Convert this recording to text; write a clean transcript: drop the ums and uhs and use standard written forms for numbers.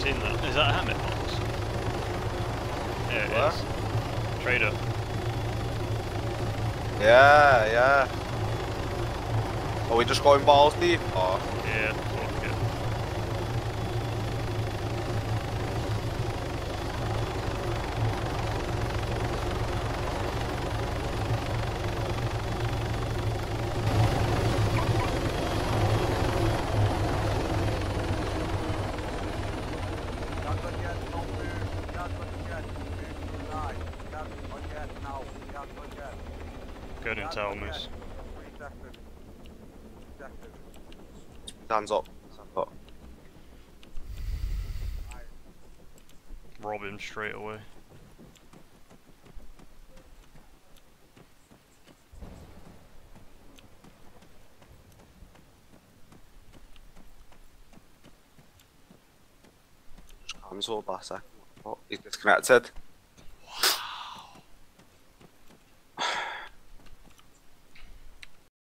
seen that. Is that a Hamlet box? Yeah, it What? is. Trader. Yeah, yeah. Are we just going balls deep? Or? Yeah, fuck it. Good intel, miss. Hands up. Rob him straight away. Hands up, Bassa. Oh, he's disconnected.